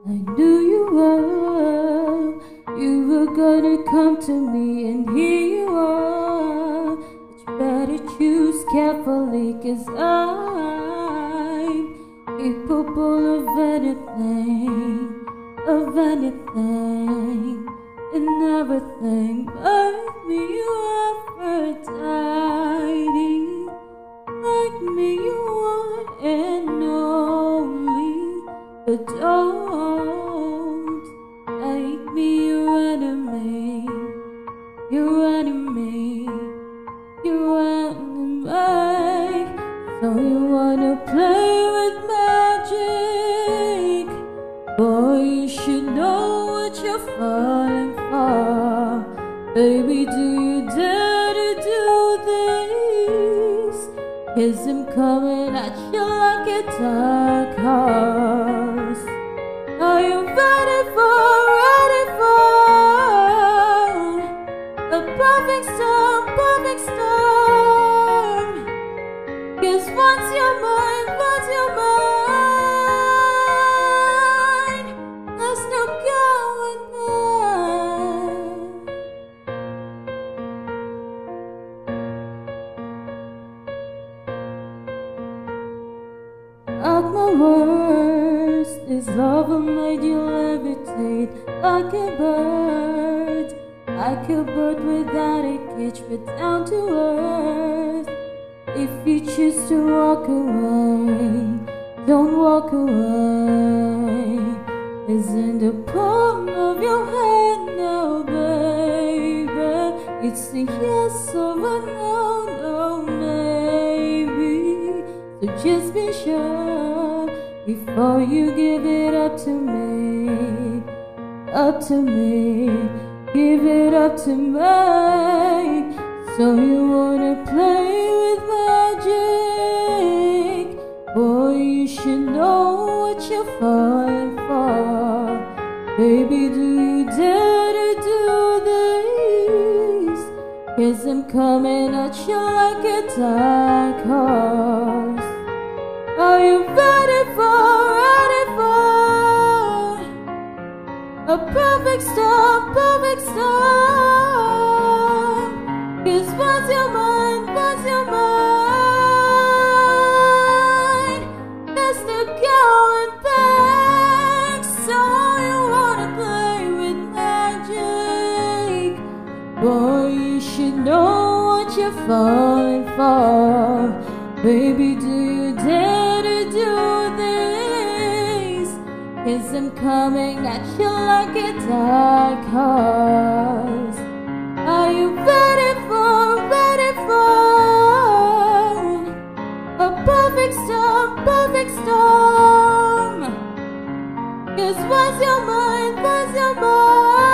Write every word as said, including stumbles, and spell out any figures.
I knew you were, you were gonna come to me, and here you are. But you better choose carefully, 'cause I'm capable of anything, of anything, and everything. Like me you Aphrodite, like me you want and only, but don't make me your enemy, your enemy, your enemy. So you wanna play with magic? Boy, you should know what you're falling for. Baby, do you dare to do this? 'Cause I'm coming at you like a dark horse. Are you ready for, ready for a perfect storm, perfect storm? 'Cause once you're mine, once you're mine, there's no going back. At my worst, this love will make you levitate like a bird, like a bird without a cage, but down to earth. If you choose to walk away, don't walk away. It's in the palm of your hand now, baby. It's a yes or a no, no, maybe. So just be sure before you give it up to me, up to me, give it up to me. So you wanna play with magic? Boy, you should know what you're falling for. Baby, do you dare to do this? 'Cause I'm coming at you like a dark horse. Are you ready for, ready for a perfect storm, perfect storm? 'Cause once you're mine, once you're mine, there's no going back. So you wanna play with magic? Boy, you should know what you're falling for. Baby, do you dare to do this? 'Cause I'm coming at you like a dark horse. Are you ready for, ready for a perfect storm, perfect storm? 'Cause once you're mine, once you're mine,